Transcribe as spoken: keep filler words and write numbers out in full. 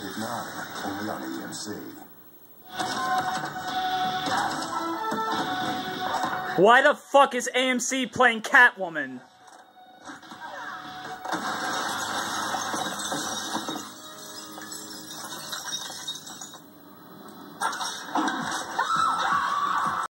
at nine, only on A M C. Why the fuck is A M C playing Catwoman?